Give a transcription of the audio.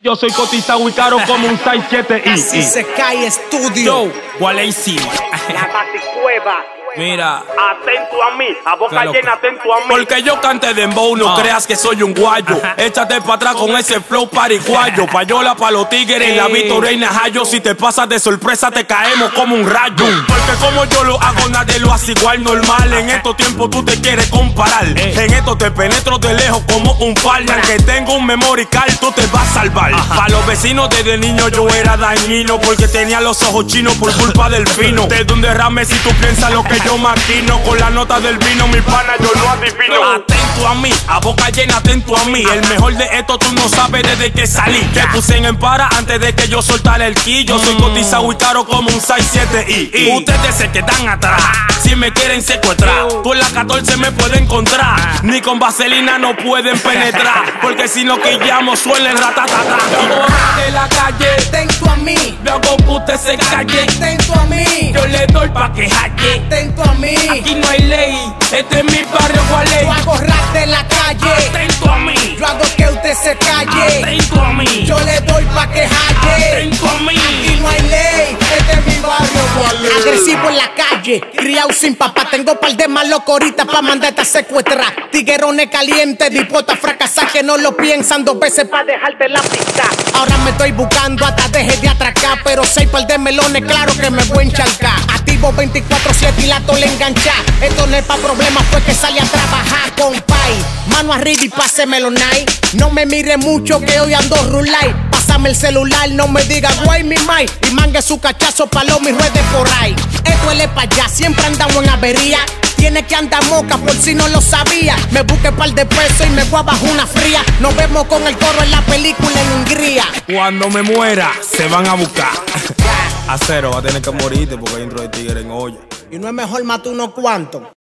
Yo soy cotizado y caro como un 6-7 Así se cae estudio. Yo, Gualeisi. La Baticueva. Mira, Atento a mí, a boca claro, llena, atento a mí. porque yo cante dembow, no creas que soy un guayo. Échate para atrás con ese flow pariguayo. Payola pa' los tigres, la Victoria y Najayo. Si te pasas de sorpresa te caemos como un rayo. Porque como yo lo hago nadie lo hace igual normal. En estos tiempos tú te quieres comparar. En esto te penetro de lejos como un pal. Aunque tengo un memory card tú te vas a salvar. Pa' los vecinos desde niño yo era dañino, porque tenía los ojos chinos por culpa del vino. Desde un derrame si tú piensas lo que yo maquino, con la nota del vino mi pana yo lo adivino. Atento a mí, a boca llena atento a mí. El mejor de esto tú no sabes desde que salí. Te puse en para antes de que yo soltara el ki. Yo soy cotizado y caro como un 6-7 Ustedes se quedan atrás si me quieren secuestrar. Tú en la 14 me puedes encontrar. Ni con vaselina no pueden penetrar, porque si no quillamos suelen ratatata. Yo de la calle, Atento a mí. luego que usted se calle. Atento a mí. Yo le doy pa' que halle. Atento a mí. Aquí no hay ley, este es mi barrio, ¿cuál es? Yo hago rap de la calle. Atento a mí, Yo hago que usted se calle. atento a mí, Yo le doy pa' que jalle. atento a mí. Aquí no hay ley, este es mi barrio. Agresivo en la calle, criado sin papá. Tengo par de malos coritas pa' mandarte a secuestrar. Tiguerones calientes, dispuestos a fracasar, que no lo piensan dos veces pa' dejarte la pista. Ahora me estoy buscando hasta deje de atracar, pero 6 par de melones, claro que me voy a encharcar. Activo 24/7 y la tole enganchar. Esto no es pa' problemas, fue que salí a trabajar con pay. Mano arriba y pásemelo night. No me mire mucho que hoy ando rulay. Pásame el celular, no me diga guay mi mai. Y mangue su cachazo pa' los mis redes por ahí. Esto es pa' allá, siempre andamos en avería. Tiene que andar moca por si no lo sabía. Me busqué par de pesos y me voy a bajar una fría. Nos vemos con el coro en la película en Hungría. Cuando me muera, se van a buscar. A cero, va a tener que morirte porque hay intro de tigre en olla. Y no es mejor matar unos cuantos.